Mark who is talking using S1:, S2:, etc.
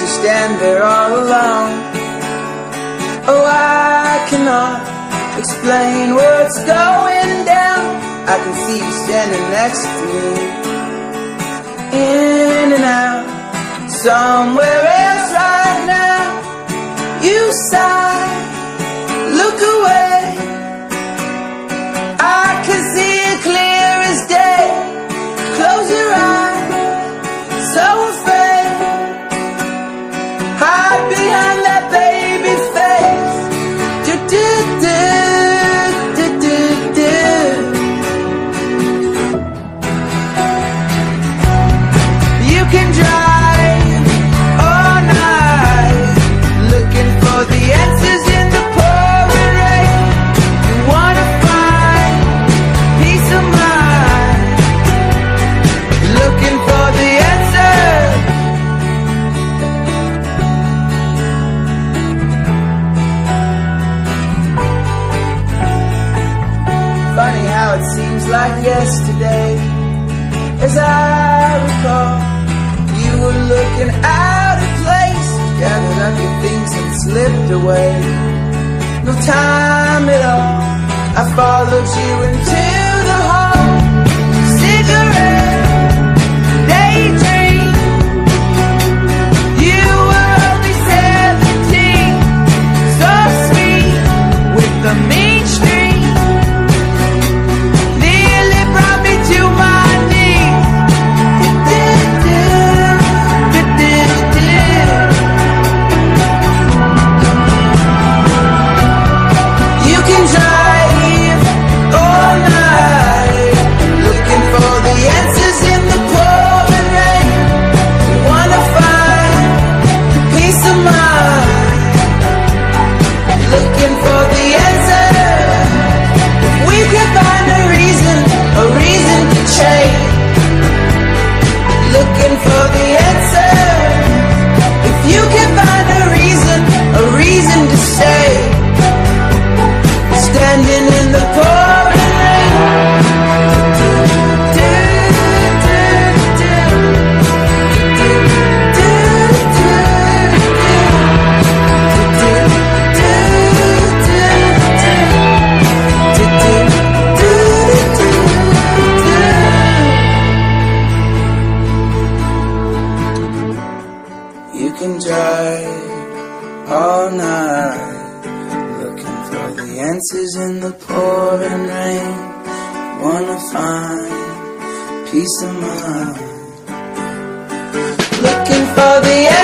S1: stand there all alone. Oh, I cannot explain what's going down. I can see you standing next to me, in and out, somewhere else right now. You sigh, look away. I can see it clear as day. Close your eyes, so afraid. Hide behind that baby face. Do do do do do do. You can drive all night, looking for the answers in the pouring rain. You wanna find peace of mind, looking for the answer. Funny how it seems like yesterday, as I recall, you were looking out of place, gathered up your things and slipped away. No time at all, I followed you into the hall. Cigarette, daydream. You were only 17, so sweet with the mean streak. Nearly brought me to my knees. You can drive all night, looking for the answers in the pouring rain. You wanna find peace of mind, looking for the answer. If we could find a reason to change, looking for the answer. If you can find a reason to stay, standing in the pouring rain. You can drive all night, looking for the answers in the pouring rain. Wanna find peace of mind, looking for the